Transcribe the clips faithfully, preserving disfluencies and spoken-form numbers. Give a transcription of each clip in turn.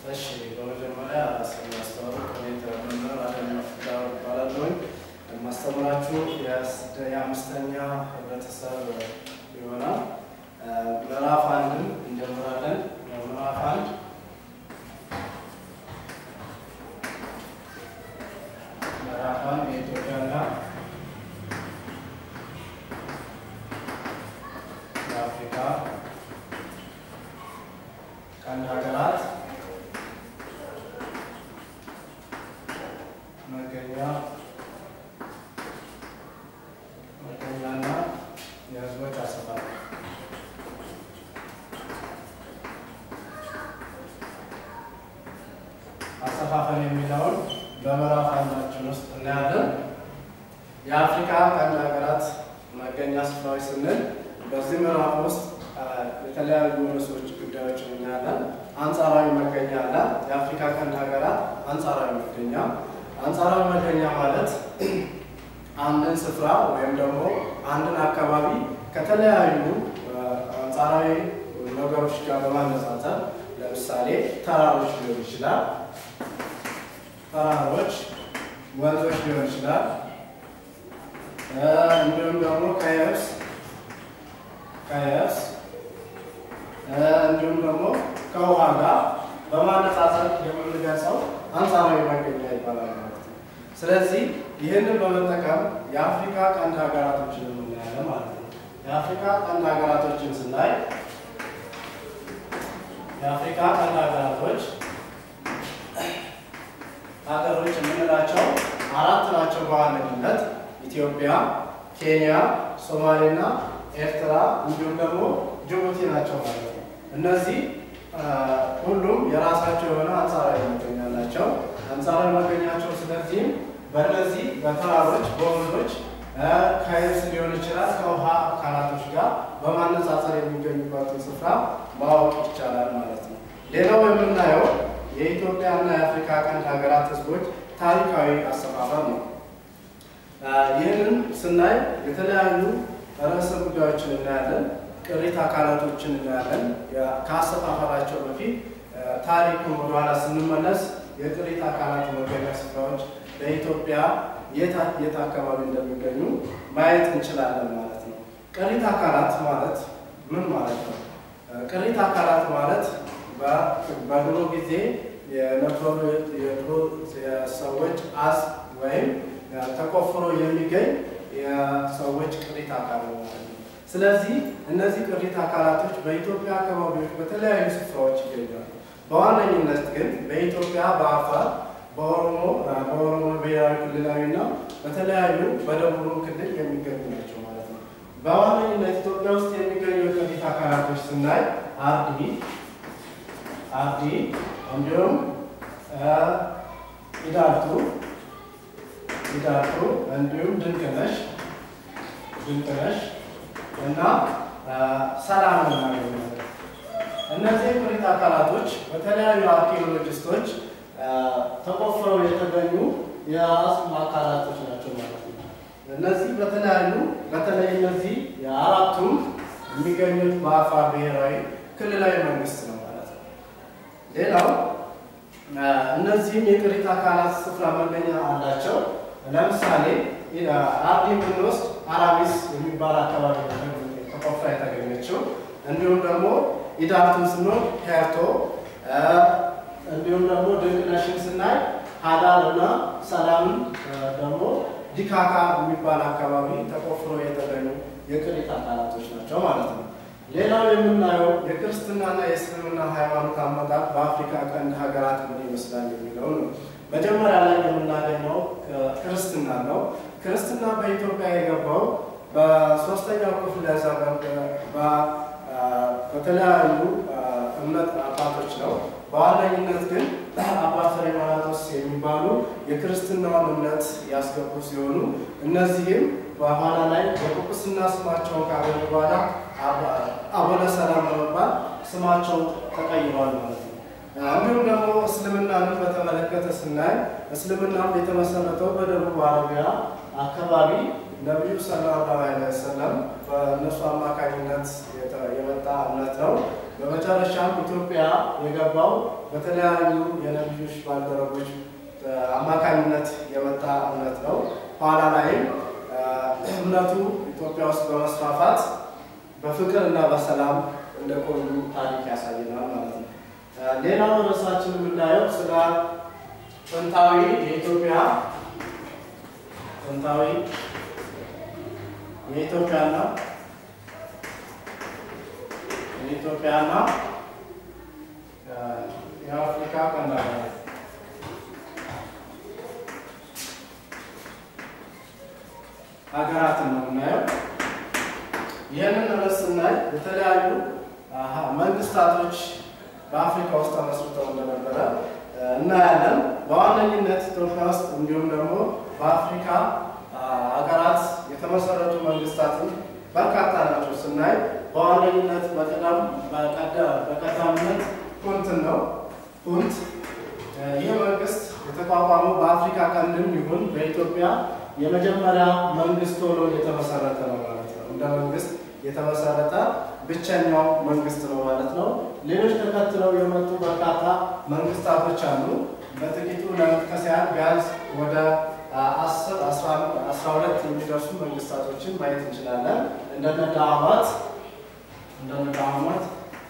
እሺ በመጀመሪያ ስለማስተዋወቅ ኮሜንት ለመናገር አደምፍታው ባላዶኝ ማስተማራችሁ የአምስተኛ ህብረተሰብ ይሆናል ምዕራፍ አንድን እንጀምራለን ምዕራፍ አንድ ምዕራፍ አንድ የኢትዮጵያና የአፍሪካ ቀንድ ሀገራት መገኛ መገኛና የህዝቦች አሰፋፈር አሰፋፈር የሚለውን በምዕራፍ አንዳችን ውስጥ እናያለን። የአፍሪካ ቀንድ ሀገራት መገኛ ስፍራዎች ስንል በዚህ ምዕራፍ ውስጥ የተለያዩ ርዕሶች ጉዳዮችን እናያለን። አንጻራዊ መገኛ አለ። የአፍሪካ ቀንድ ሀገራት አንጻራዊ መገኛ አንጻራዊ መገኛ ማለት አንድን ስፍራ ወይም ደግሞ አንድን አካባቢ ከተለያዩ አንጻራዊ ነገሮች ጋር በማነጻጸር ለምሳሌ ተራሮች ሊሆን ይችላል፣ ተራሮች ወንዞች ሊሆን ይችላል፣ እንዲሁም ደግሞ ከየብስ ከየብስ እንዲሁም ደግሞ ከውሃ ጋር በማነጻጸር የምንገልጸው አንጻራዊ መገኛ ይባላል ማለት ነው። ስለዚህ ይህንን በመጠቀም የአፍሪካ ቀንድ ሀገራቶችን እናያለን ማለት ነው። የአፍሪካ ቀንድ ሀገራቶችን ስናይ የአፍሪካ ቀንድ ሀገራቶች ሀገሮች የምንላቸው አራት ናቸው በዋነኝነት ኢትዮጵያ፣ ኬንያ፣ ሶማሌና ኤርትራ እንዲሁም ደግሞ ጅቡቲ ናቸው ማለት ነው። እነዚህ ሁሉም የራሳቸው የሆነ አንጻራዊ መገኛ አላቸው። አንጻራዊ መገኛቸው ስለዚህም በእነዚህ በተራሮች በወንዞች ከየብስ ሊሆን ይችላል ከውሃ አካላቶች ጋር በማነጻጸር የሚገኙበትን ስፍራ ማወቅ ይቻላል ማለት ነው። ሌላው የምናየው የኢትዮጵያና የአፍሪካ ቀንድ ሀገራት ህዝቦች ታሪካዊ አሰፋፈር ነው። ይህንን ስናይ የተለያዩ ርዕሰ ጉዳዮችን እናያለን። ቅሪተ አካላቶችን እናያለን። ከአሰፋፈራቸው በፊት ታሪኩን ወደኋላ ስንመለስ የቅሪተ አካላት መገኛ ስፍራዎች በኢትዮጵያ የት የት አካባቢ እንደሚገኙ ማየት እንችላለን ማለት ነው። ቅሪተ አካላት ማለት ምን ማለት ነው? ቅሪተ አካላት ማለት በድሮ ጊዜ የነበሩ የድሮ ሰዎች አስ ወይም ተቆፍሮ የሚገኝ የሰዎች ቅሪተ አካል ነው ማለት ነው። ስለዚህ እነዚህ ቅሪተ አካላቶች በኢትዮጵያ አካባቢዎች በተለያዩ ስፍራዎች ይገኛሉ። በዋነኝነት ግን በኢትዮጵያ በአፋር በኦሮሞ በኦሮሞ ብሔራዊ ክልላዊና በተለያዩ በደቡብ ክልል የሚገኙ ናቸው ማለት ነው። በዋነኝነት ኢትዮጵያ ውስጥ የሚገኙ ቅሪተ አካላቶች ስናይ አርዲ አርዲ እንዲሁም ኢዳልቱ ኢዳልቱ እንዲሁም ድንቅነሽ ድንቅነሽ እና ሰላም እናገኛለን። እነዚህ ቅሪተ አካላቶች በተለያዩ አርኪኦሎጂስቶች ተቆፍረው የተገኙ የአጽም አካላቶች ናቸው ማለት ነው። እነዚህ በተለያዩ በተለይ እነዚህ የአራቱም የሚገኙት በአፋር ብሔራዊ ክልላዊ መንግስት ነው ማለት ነው። ሌላው እነዚህም የቅሪተ አካላት ስፍራ መገኛ አላቸው። ለምሳሌ አርዲ ብንወስድ አራቢስ የሚባል አካባቢ ተቆፍራ የተገኘችው፣ እንዲሁም ደግሞ ኢዳልቱን ስንሆን ሄርቶ፣ እንዲሁም ደግሞ ድንቅነሽን ስናይ ሀዳር እና ሰላም ደግሞ ዲካካ የሚባል አካባቢ ተቆፍሮ የተገኙ የቅሪተ አካላቶች ናቸው ማለት ነው። ሌላው የምናየው የክርስትናና የእስልምና ሃይማኖት አመጣጥ በአፍሪካ ቀንድ ሀገራት ምን ይመስላል የሚለው ነው። መጀመሪያ ላይ የምናገኘው ክርስትና ነው። ክርስትና በኢትዮጵያ የገባው በሶስተኛው ክፍለ ዘመን በተለያዩ እምነት አባቶች ነው። በዋነኝነት ግን አባ ፍሬምናጦስ የሚባሉ የክርስትናውን እምነት ያስገቡ ሲሆኑ እነዚህም በኋላ ላይ የጵጵስና ስማቸውን ካገኙ በኋላ አቡነ ሰላም በመባል ስማቸው ተቀይሯል ማለት ነው። እንዲሁም ደግሞ እስልምናን በተመለከተ ስናይ እስልምናም የተመሰረተው በደቡብ አረቢያ አካባቢ ነብዩ ሰለላሁ ዐለይሂ ወሰለም በእነሱ አማካኝነት የመጣ እምነት ነው። በመጨረሻም ኢትዮጵያ የገባው በተለያዩ የነብዮች ባልደረቦች አማካኝነት የመጣ እምነት ነው። ኋላ ላይም እምነቱ ኢትዮጵያ ውስጥ በመስፋፋት በፍቅር እና በሰላም እንደቆዩ ታሪክ ያሳየናል ማለት ነው። ሌላው ርዕሳችን የምናየው ስለ ጥንታዊ የኢትዮጵያ ጥንታዊ የኢትዮጵያና የኢትዮጵያና የአፍሪካ ቀንድ ሀገራትን ነው የምናየው። ይህንን ርዕስ ስናይ የተለያዩ መንግስታቶች በአፍሪካ ውስጥ ተመስርተው እንደነበረ እናያለን። በዋነኝነት ኢትዮጵያ ውስጥ እንዲሁም ደግሞ በአፍሪካ ሀገራት የተመሰረቱ መንግስታትን በርካታ ናቸው ስናይ በዋነኝነት በቀዳም በቀዳምነት ፑንትን ነው። ፑንት ይህ መንግስት የተቋቋመው በአፍሪካ ቀንድም ይሁን በኢትዮጵያ የመጀመሪያ መንግስት ሆኖ የተመሰረተ ነው ማለት ነው። እንደ መንግስት የተመሰረተ ብቸኛው መንግስት ነው ማለት ነው። ሌሎች ተከትለው የመጡ በርካታ መንግስታቶች አሉ። በጥቂቱ ለመጥቀስ ያህል ቢያንስ ወደ አስር አስራ ሁለት የሚደርሱ መንግስታቶችን ማየት እንችላለን። እንደነ ዳዕማት እንደነ ዳዕማት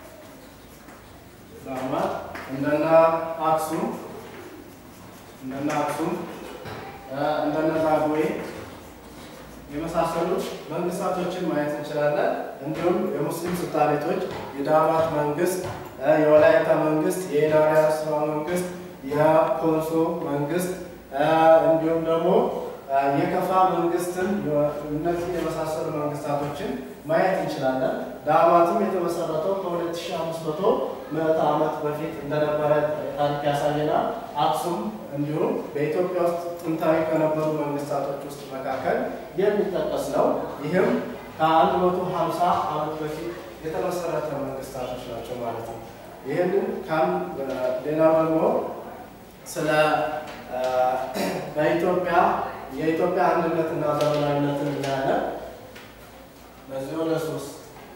ዳዕማት እንደነ አክሱም እንደነ አክሱም እንደነ ዛጉዌ የመሳሰሉ መንግስታቶችን ማየት እንችላለን። እንዲሁም የሙስሊም ሱልጣኔቶች የዳዕማት መንግስት፣ የወላይታ መንግስት፣ የኢዳሪያ ስራ መንግስት፣ የኮንሶ መንግስት እንዲሁም ደግሞ የከፋ መንግስትን እነዚህ የመሳሰሉ መንግስታቶችን ማየት እንችላለን። ዳዕማትም የተመሰረተው ከሁለት ሺህ አምስት መቶ ምዕተ ዓመት በፊት እንደነበረ ታሪክ ያሳየናል። አክሱም እንዲሁም በኢትዮጵያ ውስጥ ጥንታዊ ከነበሩ መንግስታቶች ውስጥ መካከል የሚጠቀስ ነው። ይህም ከአንድ መቶ ሀምሳ ዓመት በፊት የተመሰረተ መንግስታቶች ናቸው ማለት ነው። ይህንን ካም ሌላው ደግሞ ስለ በኢትዮጵያ የኢትዮጵያ አንድነትና ዘመናዊነትን እናያለን። በዚህ ወደ ሶስት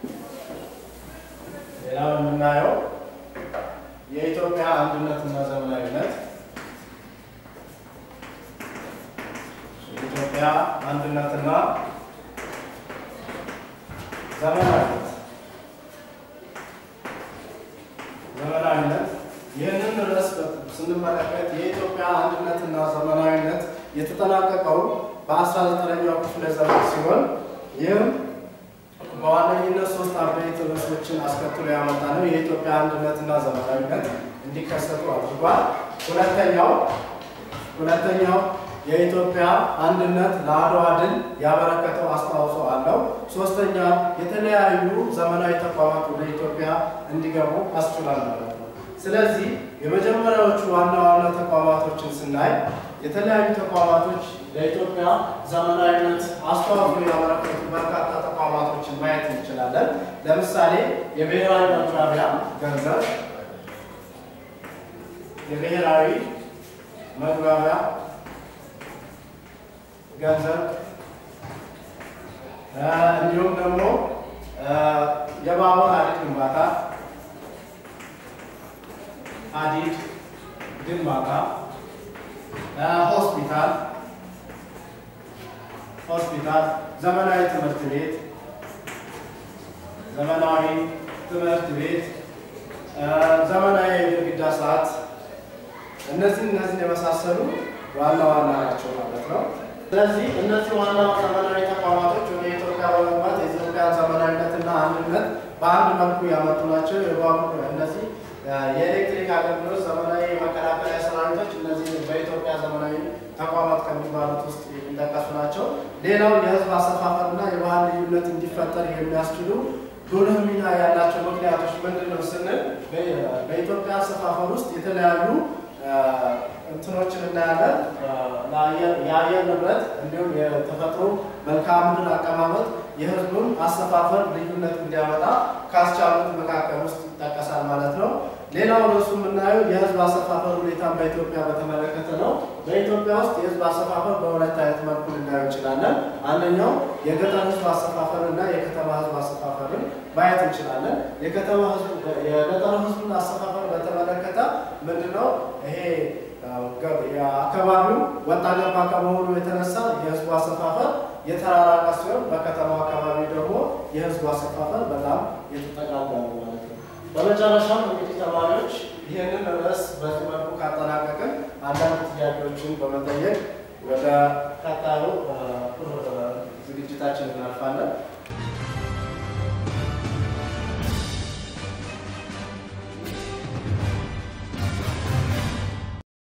ሌላው የምናየው የኢትዮጵያ አንድነትና ዘመናዊነት የኢትዮጵያ አንድነትና ዘመናዊነት ዘመናዊነት ይህንን ርዕስ ስንመለከት የኢትዮጵያ አንድነትና ዘመናዊነት የተጠናቀቀው በአስራ ዘጠነኛው ክፍለ ዘመን ሲሆን ይህም በዋነኝነት ሶስት አበይት ርዕሶችን አስከትሎ ያመጣ ነው። የኢትዮጵያ አንድነትና ዘመናዊነት እንዲከሰቱ አድርጓል። ሁለተኛው ሁለተኛው የኢትዮጵያ አንድነት ለአድዋ ድል ያበረከተው አስተዋጽኦ አለው። ሶስተኛ የተለያዩ ዘመናዊ ተቋማት ወደ ኢትዮጵያ እንዲገቡ አስችሏል ማለት ነው። ስለዚህ የመጀመሪያዎቹ ዋና ዋና ተቋማቶችን ስናይ የተለያዩ ተቋማቶች ለኢትዮጵያ ዘመናዊነት አስተዋጽኦ ያበረከቱ በርካታ ተቋማቶችን ማየት እንችላለን። ለምሳሌ የብሔራዊ መግባቢያ ገንዘብ የብሔራዊ መግባቢያ ገንዘብ እንዲሁም ደግሞ የባቡር ሐዲድ ግንባታ ሐዲድ ግንባታ ሆስፒታል ሆስፒታል ዘመናዊ ትምህርት ቤት ዘመናዊ ትምህርት ቤት ዘመናዊ የግድግዳ ሰዓት እነዚህ እነዚህ የመሳሰሉ ዋና ዋና ናቸው ማለት ነው። ስለዚህ እነዚህ ዋና ዘመናዊ ተቋማቶች ወደ ኢትዮጵያ በመግባት የኢትዮጵያ ዘመናዊነትና አንድነት በአንድ መልኩ ያመጡ ናቸው። የባቡር እነዚህ የኤሌክትሪክ አገልግሎት ዘመናዊ የመከላከያ ሰራዊቶች እነዚህ በኢትዮጵያ ዘመናዊ ተቋማት ከሚባሉት ውስጥ የሚጠቀሱ ናቸው። ሌላው የህዝብ አሰፋፈርና የባህል ልዩነት እንዲፈጠር የሚያስችሉ ጉልህ ሚና ያላቸው ምክንያቶች ምንድነው ስንል በኢትዮጵያ አሰፋፈር ውስጥ የተለያዩ እንትኖችን እናያለን። የአየር ንብረት እንዲሁም የተፈጥሮ መልክዓ ምድር አቀማመጥ የህዝቡን አሰፋፈር ልዩነት እንዲያመጣ ካስቻሉት መካከል ውስጥ ይጠቀሳል ማለት ነው። ሌላው ርዕሱ የምናየው የህዝብ አሰፋፈር ሁኔታን በኢትዮጵያ በተመለከተ ነው። በኢትዮጵያ ውስጥ የህዝብ አሰፋፈር በሁለት አይነት መልኩ ልናየው እንችላለን። አንደኛው የገጠር ህዝብ አሰፋፈርና የከተማ ህዝብ አሰፋፈርን ማየት እንችላለን። የከተማ ህዝብ የገጠር ህዝብን አሰፋፈር በተመለከተ ምንድነው ይሄ የአካባቢው ወጣ ገባ ከመሆኑ የተነሳ የህዝቡ አሰፋፈር የተራራቀ ሲሆን በከተማው አካባቢ ደግሞ የህዝቡ አሰፋፈር በጣም የተጠጋጋ ነው ማለት ነው። በመጨረሻም እንግዲህ ተማሪዎች ይህንን ርዕስ በዚህ መልኩ ካጠናቀቅን አንዳንድ ጥያቄዎችን በመጠየቅ ወደ ቀጣዩ ዝግጅታችን እናልፋለን።